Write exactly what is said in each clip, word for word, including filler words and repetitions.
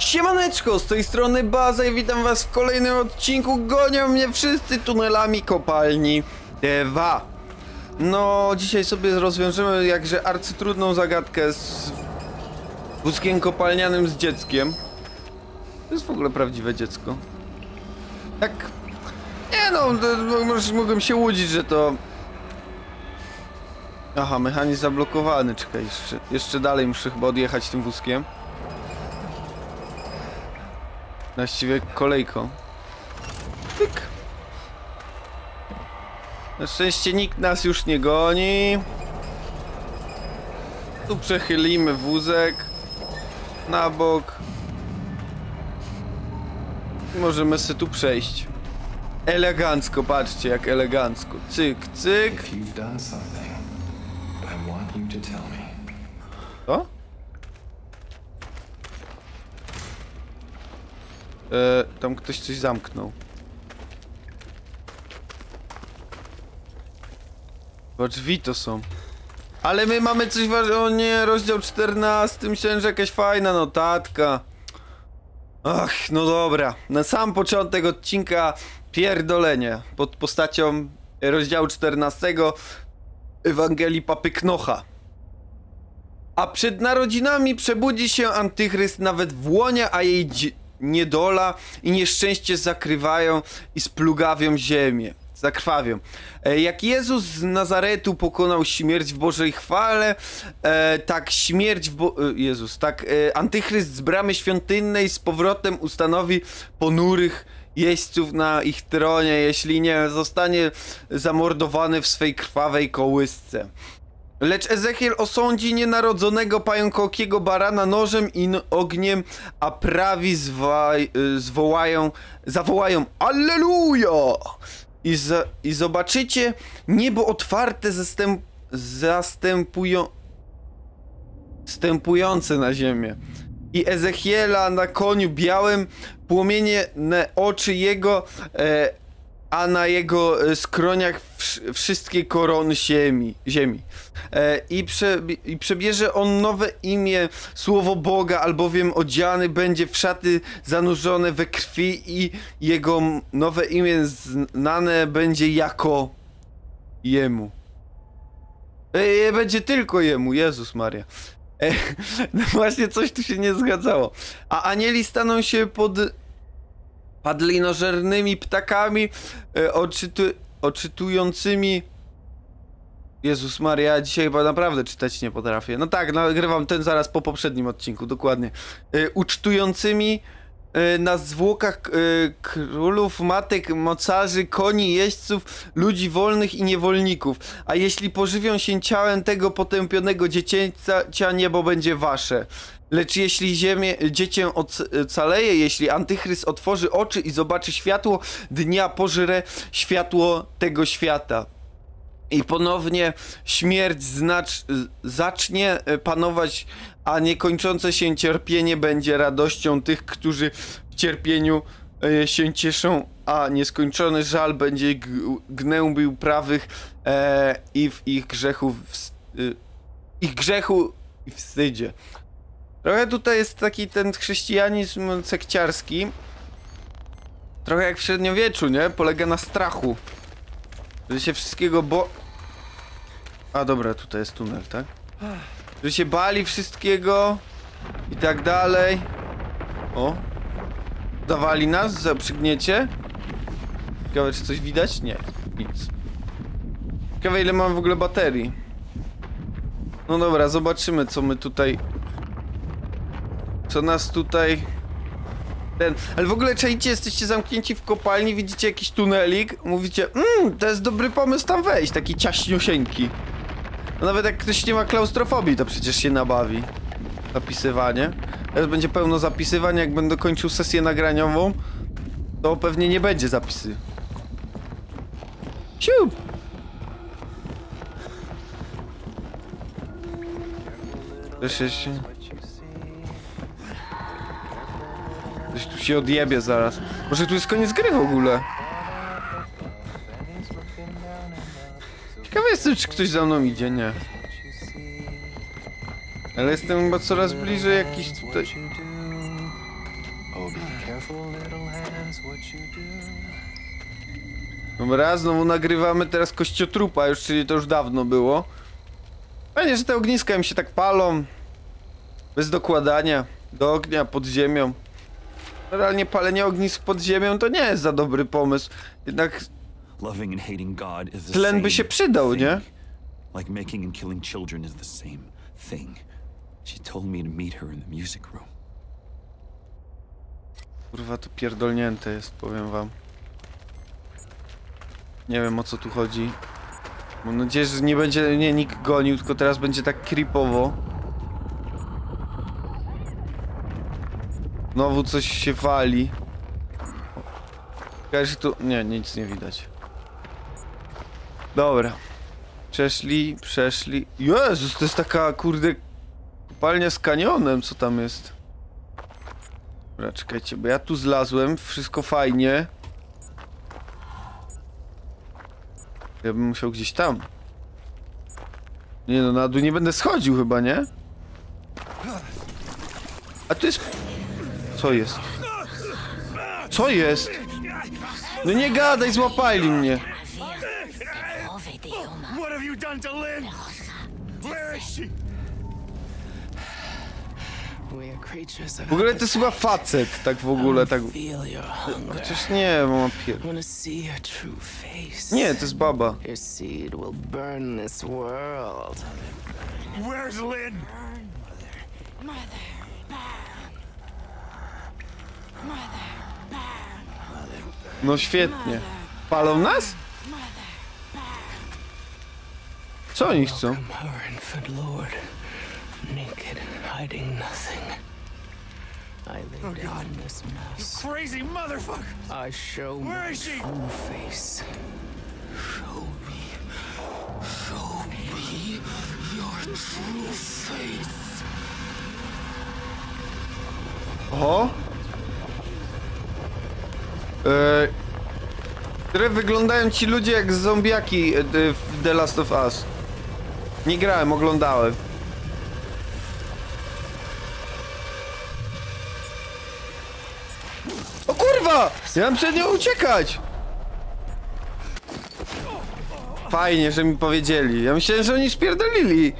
Siemaneczko, z tej strony Baza i witam was w kolejnym odcinku. Gonią mnie wszyscy tunelami kopalni dwa. No, dzisiaj sobie rozwiążemy jakże arcytrudną zagadkę z wózkiem kopalnianym z dzieckiem. To jest w ogóle prawdziwe dziecko. Tak, nie no, może mogłem się łudzić, że to... Aha, mechanizm zablokowany, czekaj, jeszcze, jeszcze dalej muszę chyba odjechać tym wózkiem. Właściwie kolejką. Tyk. Na szczęście nikt nas już nie goni. Tu przechylimy wózek na bok. I możemy sobie tu przejść. Elegancko, patrzcie jak elegancko. Cyk, cyk. Co? E, tam ktoś coś zamknął. Bo drzwi to są. Ale my mamy coś ważnego. O nie, rozdział czternasty. Myślałem, że jakaś fajna notatka. Ach, no dobra. Na sam początek odcinka pierdolenie pod postacią rozdziału czternastego Ewangelii Papy Knocha. A przed narodzinami przebudzi się Antychryst nawet w łonie, a jej niedola i nieszczęście zakrywają i splugawią ziemię. Zakrwawią. E, jak Jezus z Nazaretu pokonał śmierć w Bożej chwale, e, tak śmierć w Bo e, Jezus, tak e, Antychryst z bramy świątynnej z powrotem ustanowi ponurych jeźdźców na ich tronie, jeśli nie zostanie zamordowany w swej krwawej kołysce. Lecz Ezechiel osądzi nienarodzonego pająkokiego barana nożem i ogniem, a prawi zwołają, zawołają Alleluja! I, za, I zobaczycie niebo otwarte zastęp, zastępują, zstępujące na ziemię. I Ezechiela na koniu białym, płomienne oczy jego, e, a na jego skroniach wsz wszystkie korony ziemi. ziemi. E, i, prze, I przebierze on nowe imię, słowo Boga, albowiem odziany będzie w szaty zanurzone we krwi i jego nowe imię znane będzie jako jemu. E, będzie tylko jemu, Jezus Maria. E, no właśnie coś tu się nie zgadzało. A anieli staną się pod... padlinożernymi ptakami, e, odczytu odczytującymi... Jezus Maria, dzisiaj chyba naprawdę czytać nie potrafię. No tak, nagrywam ten zaraz po poprzednim odcinku, dokładnie. E, ucztującymi e, na zwłokach e, królów, matek, mocarzy, koni, jeźdźców, ludzi wolnych i niewolników. A jeśli pożywią się ciałem tego potępionego dziecięcia, niebo będzie wasze. Lecz jeśli ziemię, dziecię ocaleje, jeśli Antychryst otworzy oczy i zobaczy światło dnia, pożre światło tego świata. I ponownie śmierć znacz, zacznie panować, a niekończące się cierpienie będzie radością tych, którzy w cierpieniu się cieszą, a nieskończony żal będzie gnębił prawych e, i w ich grzechu, w, ich grzechu i wstydzie. Trochę tutaj jest taki ten chrześcijanizm sekciarski. Trochę jak w średniowieczu, nie? Polega na strachu. Że się wszystkiego bo... A dobra, tutaj jest tunel, tak? Że się bali wszystkiego i tak dalej. O. Dawali nas za przygniecie. Ciekawe, czy coś widać? Nie, nic. Ciekawe, ile mam w ogóle baterii. No dobra, zobaczymy, co my tutaj... Co nas tutaj... Ten... Ale w ogóle czajcie, jesteście zamknięci w kopalni, widzicie jakiś tunelik, mówicie, mmm, to jest dobry pomysł tam wejść, taki ciaśniusieńki. No nawet jak ktoś nie ma klaustrofobii, to przecież się nabawi. Zapisywanie. Teraz będzie pełno zapisywań, jak będę kończył sesję nagraniową, to pewnie nie będzie zapisy. Siup! Proszę się... Coś tu się odjebie zaraz. Może tu jest koniec gry w ogóle. Ciekawe jestem, czy ktoś za mną idzie, nie. Ale jestem chyba coraz bliżej jakiś tutaj... Dobra, znowu nagrywamy teraz kościotrupa już, czyli to już dawno było. Fajnie, że te ogniska im się tak palą. Bez dokładania. Do ognia, pod ziemią. Realnie palenie ognisk pod ziemią to nie jest za dobry pomysł. Jednak tlen by się przydał, nie? Like making and killing children is the same thing. She told me to meet her in the music room. Kurwa, to pierdolnięte jest, powiem wam. Nie wiem, o co tu chodzi. Mam nadzieję, że nie będzie mnie nikt gonił, tylko teraz będzie tak creepowo. Znowu coś się wali. Każe tu... Nie, nic nie widać. Dobra. Przeszli, przeszli. Jezus, to jest taka, kurde, kopalnia z kanionem, co tam jest. Dobra, czekajcie, bo ja tu zlazłem, wszystko fajnie. Ja bym musiał gdzieś tam. Nie no, na dół nie będę schodził chyba, nie? A tu jest... Co jest? Co jest? No nie gadaj, złapali mnie. What have you done to Lynn? Where is she? W ogóle to jest chyba facet, tak w ogóle, tak... Chociaż nie, mama pier... Nie, to jest baba. Where's Lynn? No świetnie. Palą nas? Co oni chcą? Oh God! You crazy motherfucker! I show Where my is she? true face. Show me. Show me your true face. O! Eee, które wyglądają ci ludzie jak zombiaki w The Last of Us. Nie grałem, oglądałem. O kurwa! Ja mam przed nią uciekać! Fajnie, że mi powiedzieli. Ja myślałem, że oni spierdolili.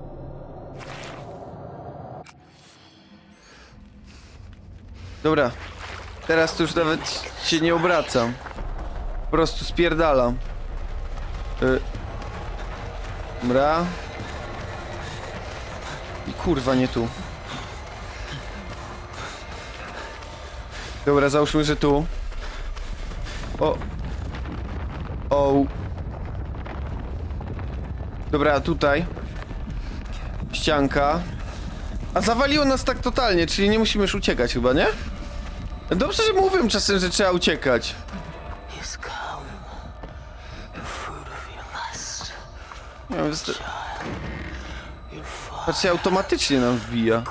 Dobra. Teraz to już nawet się nie obracam. Po prostu spierdalam. Y Dobra. I kurwa, nie tu. Dobra, załóżmy, że tu. O. O. Dobra, tutaj. Ścianka. A zawaliło nas tak totalnie, czyli nie musimy już uciekać chyba, nie? Dobrze, że mówią czasem, że trzeba uciekać. Nie wiem, wysta... Patrzcie, automatycznie nam wbija.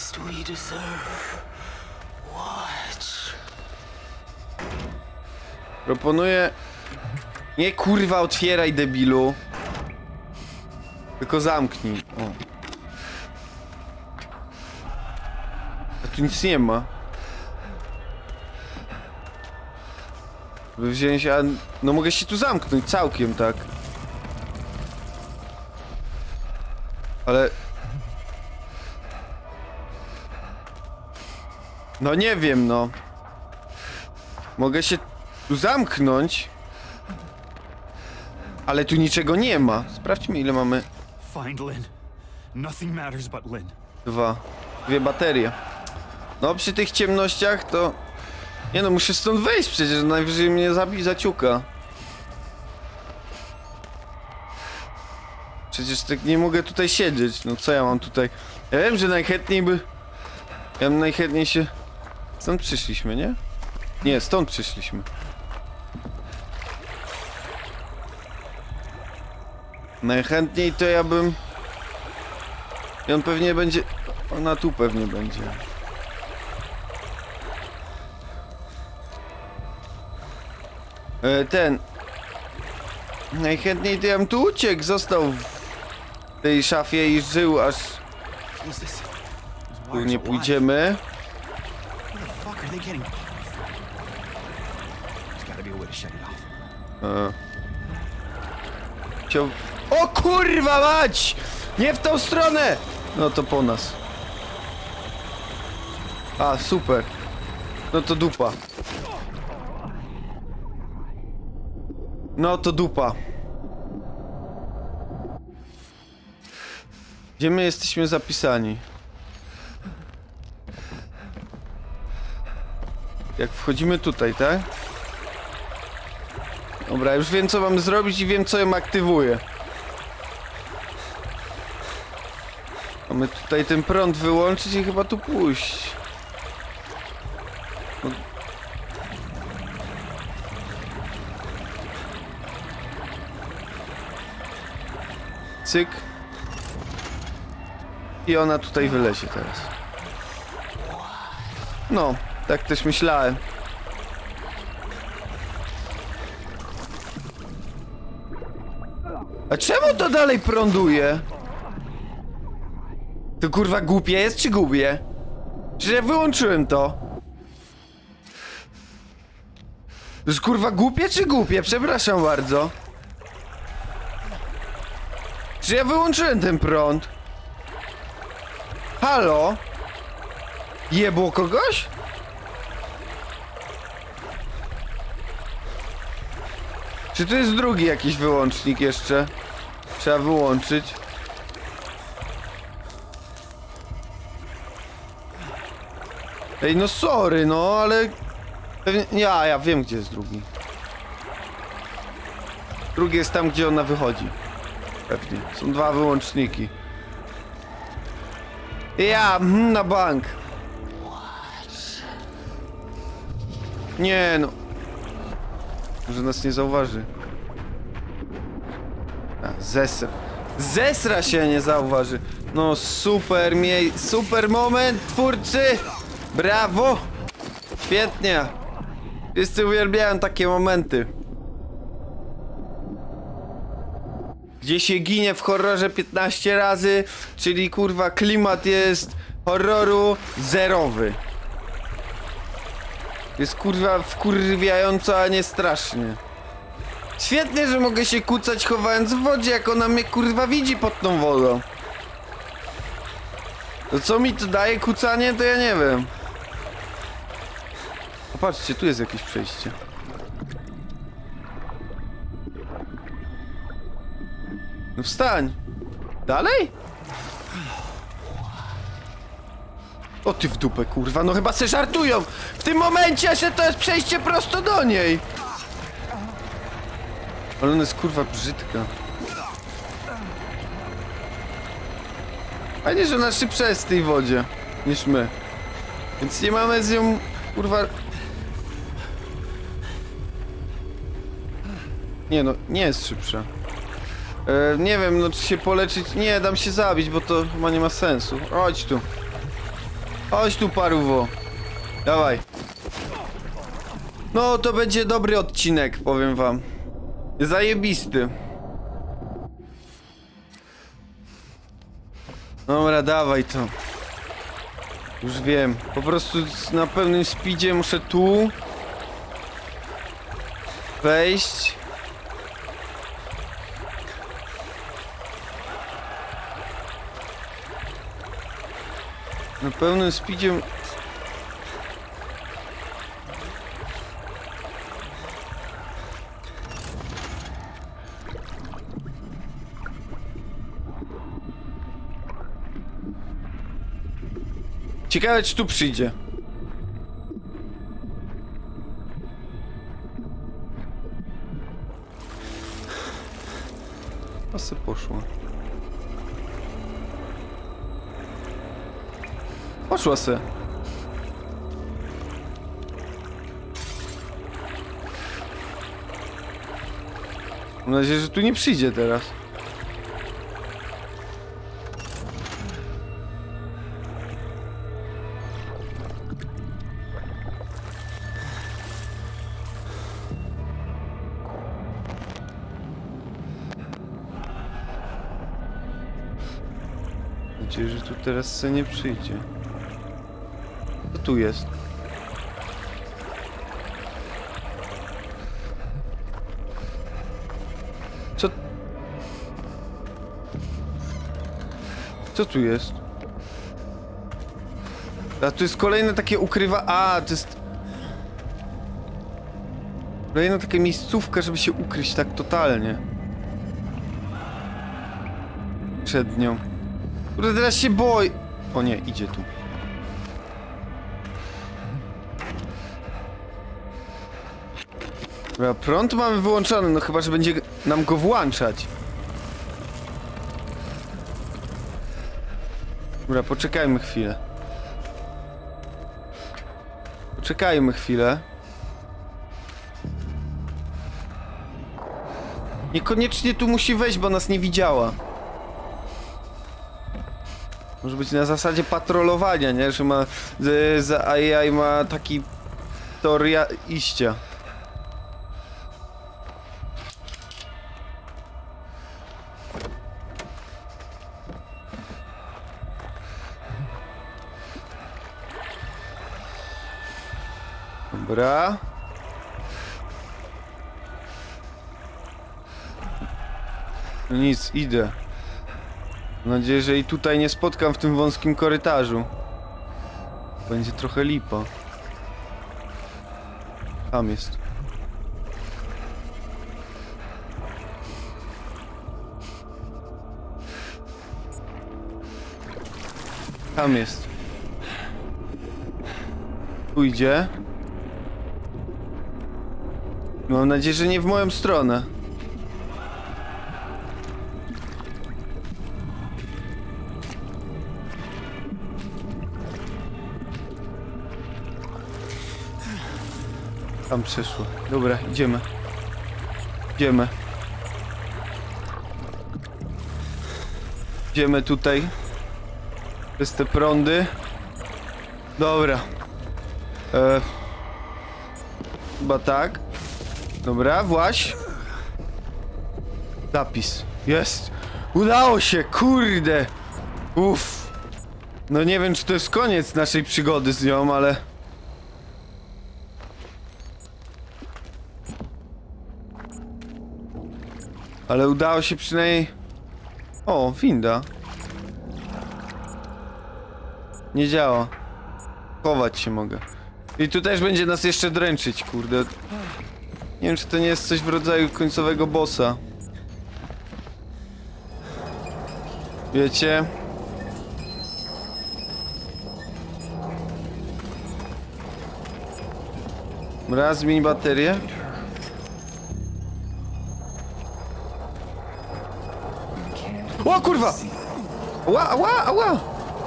Proponuję... Nie kurwa, otwieraj, debilu. Tylko zamknij. O. A tu nic nie ma. By wziąć, a... No mogę się tu zamknąć całkiem, tak. Ale... No nie wiem, no. Mogę się tu zamknąć. Ale tu niczego nie ma. Sprawdźmy, ile mamy. Find Lynn. Nothing matters but Lynn. Dwa. Dwie baterie. No przy tych ciemnościach to... Nie no, muszę stąd wejść przecież, najwyżej mnie zabi zaciuka. Przecież tak nie mogę tutaj siedzieć, no co ja mam tutaj? Ja wiem, że najchętniej by... Ja bym najchętniej się... Stąd przyszliśmy, nie? Nie, stąd przyszliśmy. Najchętniej to ja bym... I on pewnie będzie... Ona tu pewnie będzie. E, ten... Najchętniej to ja bym tu uciekł, został w tej szafie i żył aż... Tu nie pójdziemy. There's gotta be a way to shut it off. E. Cio... O kurwa mać! Nie w tą stronę! No to po nas. A, super. No to dupa. No to dupa. Gdzie my jesteśmy zapisani? Jak wchodzimy tutaj, tak? Dobra, już wiem co mamy zrobić i wiem co ją aktywuje. Mamy tutaj ten prąd wyłączyć i chyba tu pójść. No. Cyk. I ona tutaj wylezie teraz. No, tak też myślałem. A czemu to dalej prąduje? To kurwa głupie jest czy głupie? Czy ja wyłączyłem to? To jest kurwa głupie czy głupie? Przepraszam bardzo. Czy ja wyłączyłem ten prąd? Halo? Jebło kogoś? Czy to jest drugi jakiś wyłącznik jeszcze? Trzeba wyłączyć. Ej, no sorry, no, ale... Pewnie... Ja, ja wiem, gdzie jest drugi. Drugi jest tam, gdzie ona wychodzi. Pewnie. Są dwa wyłączniki. Ja, mm, na bank. Nie, no. Może nas nie zauważy. A, zesra. Zesra się nie zauważy. No super miej, super moment, twórcy! Brawo! Świetnie! Wszyscy uwielbiają takie momenty. Gdzie się ginie w horrorze piętnaście razy, czyli kurwa klimat jest horroru zerowy. Jest kurwa wkurwiająco, a nie strasznie. Świetnie, że mogę się kucać chowając w wodzie, jak ona mnie kurwa widzi pod tą wodą. To co mi to daje kucanie, to ja nie wiem. Popatrzcie, tu jest jakieś przejście. No wstań. Dalej? O ty w dupę, kurwa, no chyba se żartują. W tym momencie się to jest przejście prosto do niej. Ale ona jest kurwa brzydka. Fajnie, że ona szybsza jest w tej wodzie niż my. Więc nie mamy z nią kurwa... Nie no, nie jest szybsza. E, nie wiem, no czy się poleczyć... Nie, dam się zabić, bo to chyba nie ma sensu. Chodź tu. Chodź tu, paruwo. Dawaj. No, to będzie dobry odcinek, powiem wam. Zajebisty. Dobra, dawaj to. Już wiem. Po prostu na pełnym speedzie muszę tu wejść. Na pełnym speedzie... Ciekawe, czy tu przyjdzie. A se poszła. Poszła se. Mam nadzieję, że tu nie przyjdzie teraz. Mam nadzieję, że tu teraz se nie przyjdzie. Co tu jest? Co tu jest? A tu jest kolejne takie ukrywa... A, to jest... Kolejna taka miejscówka, żeby się ukryć tak totalnie. Przed nią. Kurde, teraz się boi... O nie, idzie tu. Dobra, prąd mamy wyłączony, no chyba, że będzie nam go włączać. Dobra, poczekajmy chwilę. Poczekajmy chwilę. Niekoniecznie tu musi wejść, bo nas nie widziała. Może być na zasadzie patrolowania, nie? Że ma... Za A I ma taki... tor iścia. Dobra. No nic, idę. Mam nadzieję, że i tutaj nie spotkam w tym wąskim korytarzu. Będzie trochę lipa. Tam jest. Tam jest. Tu idzie. Mam nadzieję, że nie w moją stronę. Tam przeszło. Dobra, idziemy. Idziemy. Idziemy tutaj. Przez te prądy. Dobra. E... Chyba tak. Dobra, właś. Zapis. Jest. Udało się, kurde. Uff. No nie wiem, czy to jest koniec naszej przygody z nią, ale... Ale udało się przynajmniej... O, winda. Nie działa. Chować się mogę. I tu też będzie nas jeszcze dręczyć, kurde. Nie wiem, czy to nie jest coś w rodzaju końcowego bossa. Wiecie? Raz, zmień baterię. O kurwa! Ła, ła, ła!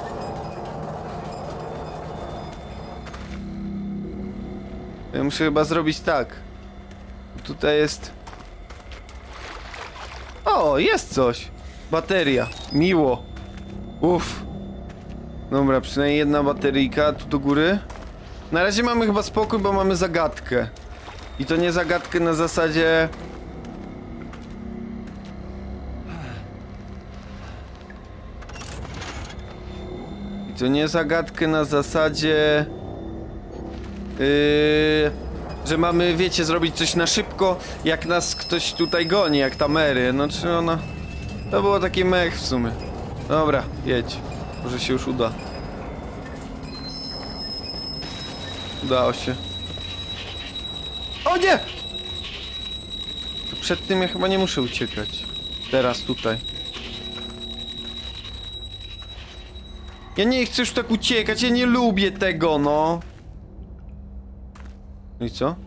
Ja muszę chyba zrobić tak. Tutaj jest... O, jest coś! Bateria. Miło. Uff. Dobra, przynajmniej jedna bateryjka tu do góry. Na razie mamy chyba spokój, bo mamy zagadkę. I to nie zagadkę na zasadzie... I to nie zagadkę na zasadzie... Yy, że mamy, wiecie, zrobić coś na szybko, jak nas ktoś tutaj goni, jak ta Mary. No czy ona... To było takie mech w sumie. Dobra, jedź. Może się już uda. Udało się. O nie! To przed tym ja chyba nie muszę uciekać. Teraz tutaj. Ja nie chcę już tak uciekać, ja nie lubię tego, no. No i co?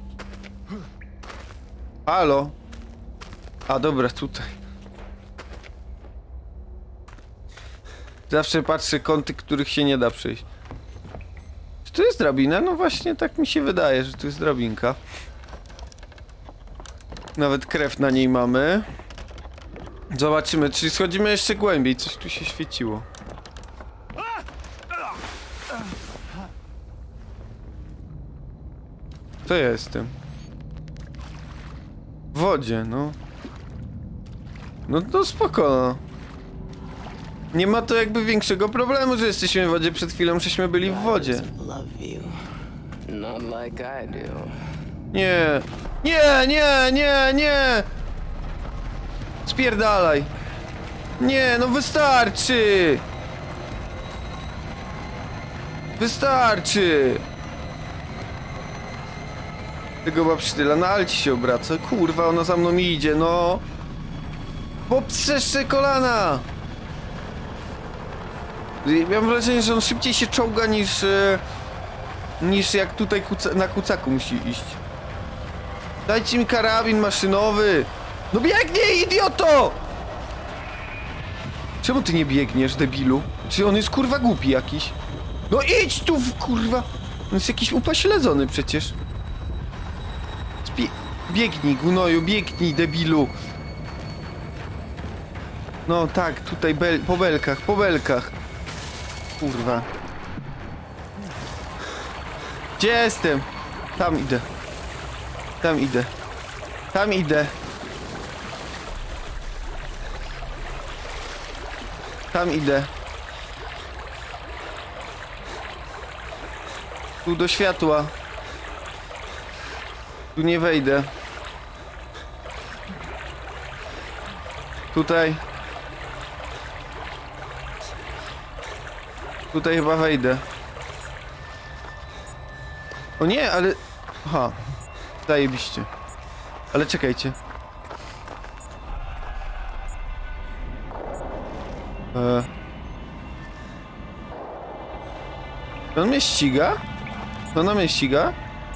Halo? A dobra, tutaj. Zawsze patrzę kąty, których się nie da przejść. Czy to jest drabina? No właśnie, tak mi się wydaje, że to jest drabinka. Nawet krew na niej mamy. Zobaczymy, czy schodzimy jeszcze głębiej. Coś tu się świeciło. Co ja jestem? W wodzie, no. No to spoko. Nie ma to jakby większego problemu, że jesteśmy w wodzie. Przed chwilą żeśmy byli w wodzie. Nie. Nie, nie, nie, nie! Spierdalaj. Nie, no wystarczy! Wystarczy! Tego babsztyla, na alci się obraca. Kurwa, ona za mną idzie, no. Poprzeszcze kolana! Ja mam wrażenie, że on szybciej się czołga niż... E, niż jak tutaj kuca na kucaku musi iść. Dajcie mi karabin maszynowy! No biegnij, idioto! Czemu ty nie biegniesz, debilu? Czy on jest kurwa głupi jakiś? No idź tu, w kurwa! On jest jakiś upośledzony przecież. Spie biegnij, gnoju, biegnij, debilu! No tak, tutaj bel po belkach, po belkach. Kurwa. Gdzie jestem? Tam idę. Tam idę. Tam idę. Tam idę. Tu do światła. Tu nie wejdę. Tutaj. Tutaj chyba wejdę. O nie, ale... Aha. Zajebiście. Ale czekajcie. Eee. On mnie ściga? Ona mnie ściga?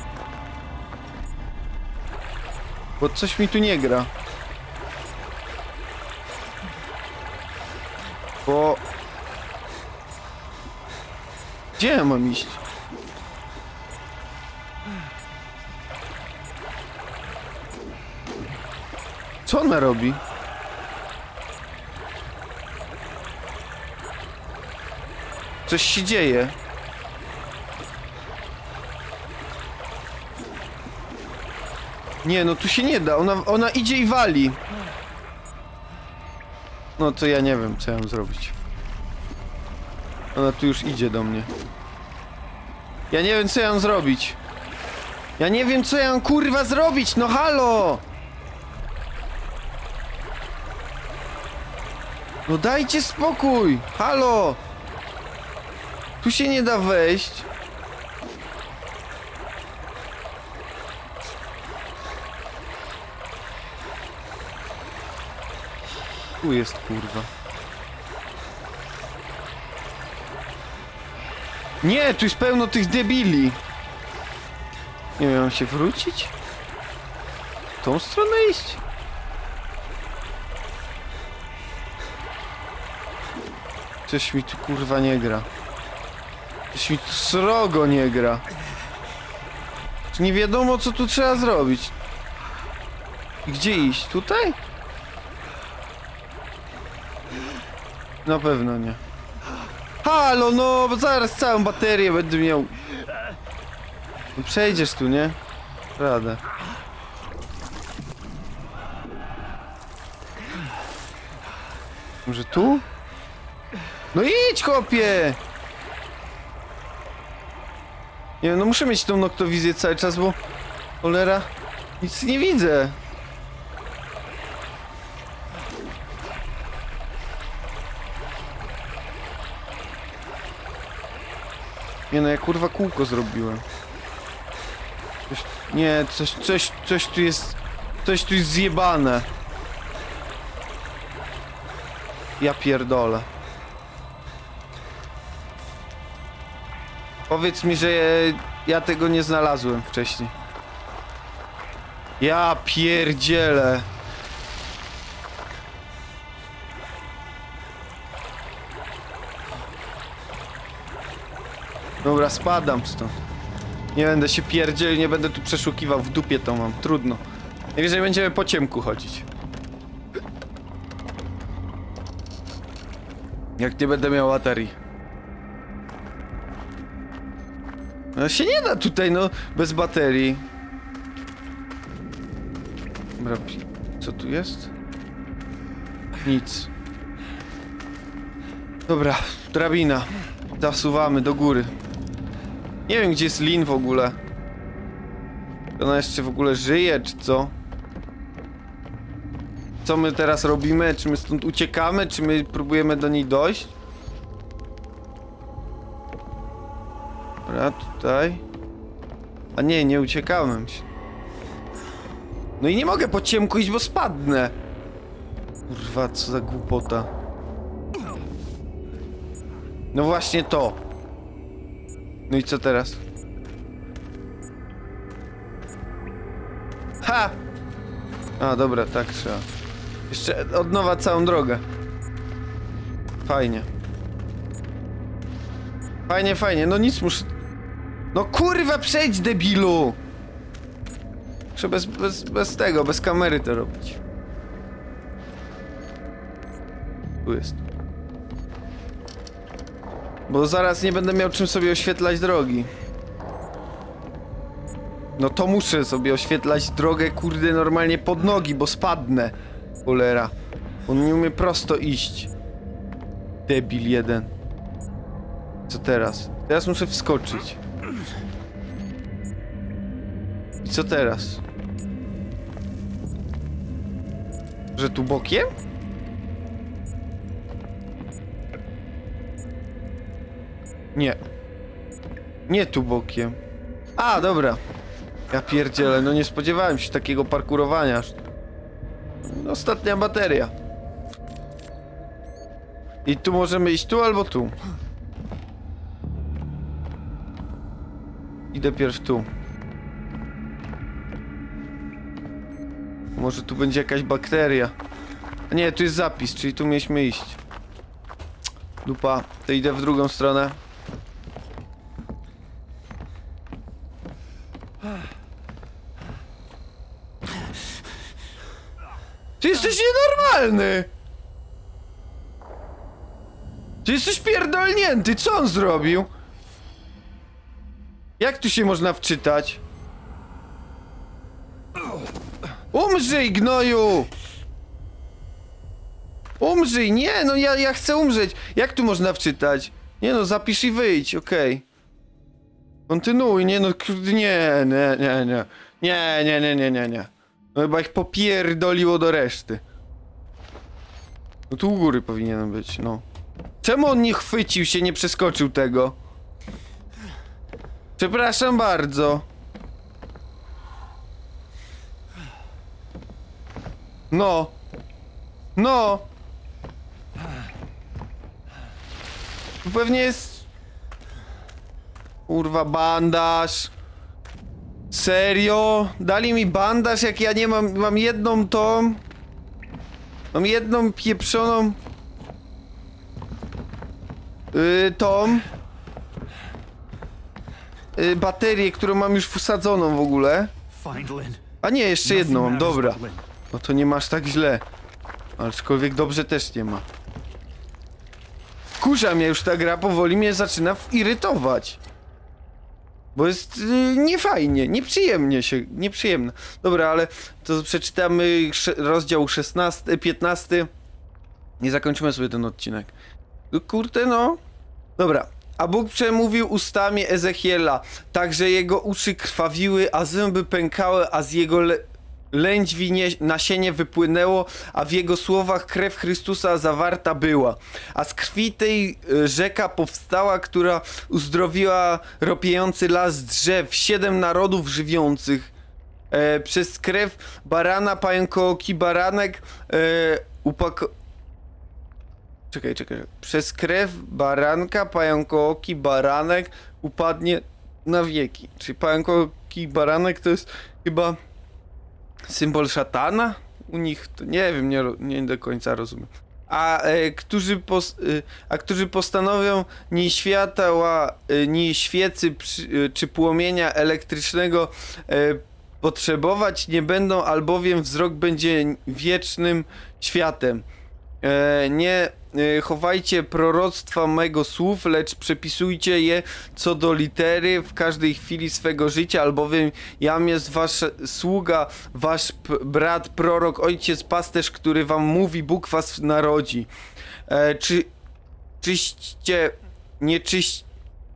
Bo coś mi tu nie gra. Bo... Gdzie ja mam iść? Co ona robi? Coś się dzieje. Nie, no tu się nie da. Ona, ona idzie i wali. No to ja nie wiem, co ja mam zrobić. Ona tu już idzie do mnie. Ja nie wiem, co ja mam zrobić. Ja nie wiem, co ja mam kurwa zrobić. No halo! No dajcie spokój! Halo! Tu się nie da wejść. Tu jest kurwa. Nie, tu jest pełno tych debili. Nie wiem, mam się wrócić? W tą stronę iść? Coś mi tu kurwa nie gra. Coś mi tu srogo nie gra. Czy nie wiadomo, co tu trzeba zrobić? Gdzie iść? Tutaj? Na pewno nie. Halo, no, bo zaraz całą baterię będę miał. No przejdziesz tu, nie? Radę. Może tu? No idź, chłopie! Nie wiem, no muszę mieć tą noktowizję cały czas, bo... Cholera... Nic nie widzę. Nie no, ja kurwa kółko zrobiłem. Coś, nie, coś, coś, coś tu jest... Coś tu jest zjebane. Ja pierdolę. Powiedz mi, że ja tego nie znalazłem wcześniej. Ja pierdzielę. Dobra, spadam stąd. Nie będę się pierdzielił, nie będę tu przeszukiwał, w dupie to mam, trudno. Najwyżej będziemy po ciemku chodzić. Jak nie będę miał baterii. No się nie da tutaj, no, bez baterii. Dobra, co tu jest? Nic. Dobra, drabina. Zasuwamy do góry. Nie wiem, gdzie jest Lin w ogóle. Ona jeszcze w ogóle żyje, czy co? Co my teraz robimy? Czy my stąd uciekamy? Czy my próbujemy do niej dojść? Dobra, tutaj. A nie, nie uciekałem się. No i nie mogę po ciemku iść, bo spadnę. Kurwa, co za głupota. No właśnie to. No i co teraz? Ha! A, dobra, tak trzeba. Jeszcze od nowa całą drogę. Fajnie. Fajnie, fajnie, no nic muszę... No kurwa, przejdź, debilu! Muszę bez, bez, bez tego, bez kamery to robić. Tu jest. Bo zaraz nie będę miał czym sobie oświetlać drogi. No to muszę sobie oświetlać drogę, kurde, normalnie pod nogi, bo spadnę. Cholera. On nie umie prosto iść. Debil jeden. Co teraz? Teraz muszę wskoczyć. I co teraz? Że tu bokiem? Nie. Nie tu bokiem. A, dobra. Ja pierdzielę, no nie spodziewałem się takiego parkurowania. Ostatnia bateria. I tu możemy iść tu albo tu. Idę pierw tu. Może tu będzie jakaś bakteria. A nie, tu jest zapis, czyli tu mieliśmy iść. Dupa, to idę w drugą stronę. Ty jesteś nienormalny! Ty jesteś pierdolnięty, co on zrobił? Jak tu się można wczytać? Umrzyj, gnoju! Umrzyj, nie, no ja, ja chcę umrzeć. Jak tu można wczytać? Nie no, zapisz i wyjdź, okej. Okay. Kontynuuj, nie no, nie, nie, nie, nie. Nie, nie, nie, nie, nie, nie. No chyba ich popierdoliło do reszty. No tu u góry powinienem być, no. Czemu on nie chwycił się, nie przeskoczył tego? Przepraszam bardzo. No. No. Tu pewnie jest... Kurwa, bandaż. Serio? Dali mi bandaż, jak ja nie mam... Mam jedną tą... Mam jedną pieprzoną... Yy, tą... Yy, baterię, którą mam już wsadzoną w ogóle. A nie, jeszcze jedną mam, dobra. No to nie masz tak źle. Aczkolwiek dobrze też nie ma. Wkurza mnie już ta gra, powoli mnie zaczyna irytować. Bo jest yy, niefajnie, nieprzyjemnie się, nieprzyjemne. Dobra, ale to przeczytamy rozdział szesnasty, piętnasty i zakończymy sobie ten odcinek. Kurde, no. Dobra. A Bóg przemówił ustami Ezechiela, tak że jego uszy krwawiły, a zęby pękały, a z jego le lędźwi nasienie wypłynęło, a w jego słowach krew Chrystusa zawarta była. A z krwi tej y, rzeka powstała, która uzdrowiła ropiejący las drzew, siedem narodów żywiących. E, przez krew barana, pająkooki baranek e, upako... Czekaj, czekaj. Przez krew baranka, pająkooki baranek upadnie na wieki. Czyli pająkooki baranek to jest chyba symbol szatana? U nich to nie wiem, nie, nie do końca rozumiem. A, e, którzy, pos, e, a którzy postanowią ni światła, e, ni świecy przy, e, czy płomienia elektrycznego e, potrzebować nie będą, albowiem wzrok będzie wiecznym światem. E, nie e, chowajcie proroctwa mego słów, lecz przepisujcie je co do litery w każdej chwili swego życia, albowiem jam jest wasz sługa, wasz brat, prorok, ojciec, pasterz, który wam mówi, Bóg was narodzi. E, czy czyście nieczyści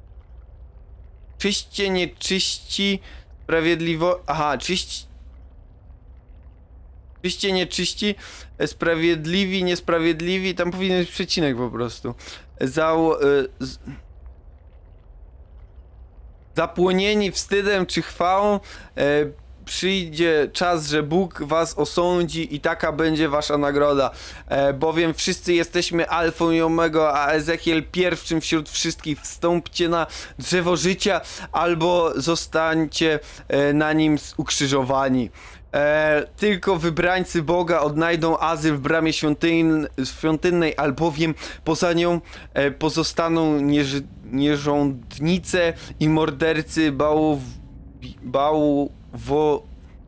czyście nieczyści sprawiedliwo... Aha, czyść Czyście, nieczyści, sprawiedliwi, niesprawiedliwi, tam powinien być przecinek po prostu. Zał... Y, z... zapłonieni wstydem czy chwałą, e, przyjdzie czas, że Bóg was osądzi i taka będzie wasza nagroda. E, bowiem wszyscy jesteśmy alfą i omega, a Ezechiel pierwszym wśród wszystkich. Wstąpcie na drzewo życia albo zostańcie e, na nim ukrzyżowani. E, tylko wybrańcy Boga odnajdą azyl w bramie świątyn, świątynnej, albowiem poza nią e, pozostaną nierz, nierządnice i mordercy bałów, bałwo...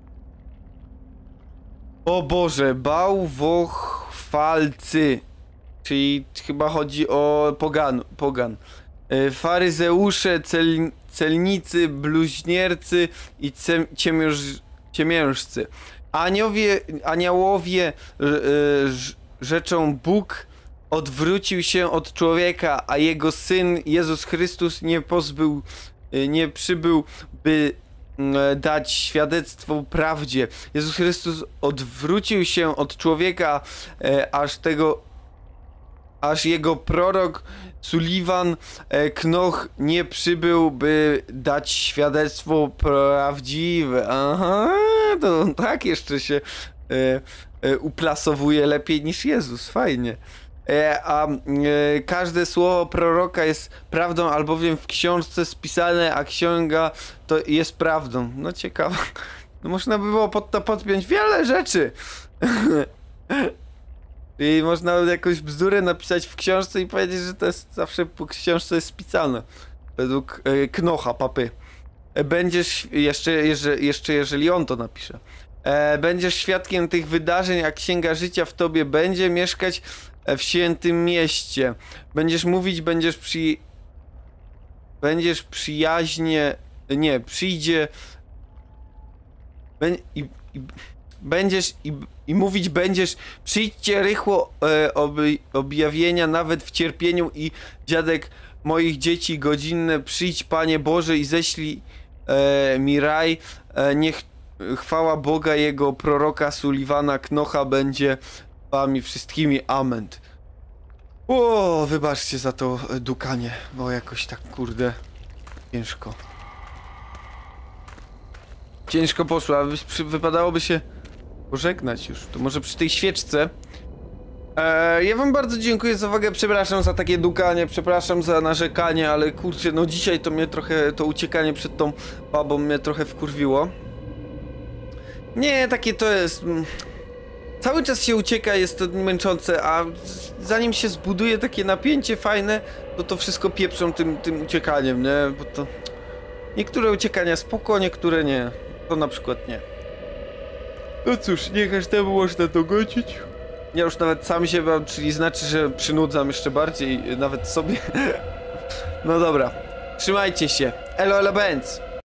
O Boże, bałwochwalcy, czyli chyba chodzi o pogan, pogan. E, faryzeusze, cel, celnicy, bluźniercy i cem, ciemięż, ciemiężcy. Aniowie, aniołowie rzeczą Bóg odwrócił się od człowieka, a jego Syn Jezus Chrystus nie pozbył, nie przybył, by dać świadectwo prawdzie. Jezus Chrystus odwrócił się od człowieka, aż tego, aż jego prorok Sullivan Knoch nie przybył, by dać świadectwo prawdziwe. Aha, to tak jeszcze się e, e, uplasowuje lepiej niż Jezus, fajnie. E, a e, każde słowo proroka jest prawdą, albowiem w książce spisane, a księga to jest prawdą. No ciekawe. No, można by było pod to podpiąć wiele rzeczy. I można jakąś bzdurę napisać w książce i powiedzieć, że to jest zawsze po książce jest spisane. Według e, Knocha, papy. E, będziesz, jeszcze, jeszcze, jeszcze jeżeli on to napisze. E, będziesz świadkiem tych wydarzeń, a Księga Życia w tobie będzie mieszkać w świętym mieście. Będziesz mówić, będziesz przy... Będziesz przyjaźnie... Nie, przyjdzie... Bę... I, i... Będziesz i, i mówić będziesz, przyjdźcie rychło e, oby, objawienia nawet w cierpieniu i dziadek moich dzieci godzinne, przyjdź Panie Boże i ześlij e, mi raj, e, niech chwała Boga jego proroka Sullivana Knocha będzie wami wszystkimi, amen. O, wybaczcie za to dukanie, bo jakoś tak kurde ciężko. Ciężko poszło, a wypadałoby się pożegnać już, to może przy tej świeczce. Eee, ja wam bardzo dziękuję za uwagę, przepraszam za takie dukanie, przepraszam za narzekanie, ale kurczę, no dzisiaj to mnie trochę, to uciekanie przed tą babą mnie trochę wkurwiło. Nie, takie to jest... Cały czas się ucieka, jest to męczące, a zanim się zbuduje takie napięcie fajne, to to wszystko pieprzą tym, tym uciekaniem, nie? Bo to... Niektóre uciekania spoko, niektóre nie. To na przykład nie. No cóż, nie każdemu można dogodzić. Ja już nawet sam się mam, czyli znaczy, że przynudzam jeszcze bardziej, nawet sobie. No dobra, trzymajcie się. Elo, elo, Benz.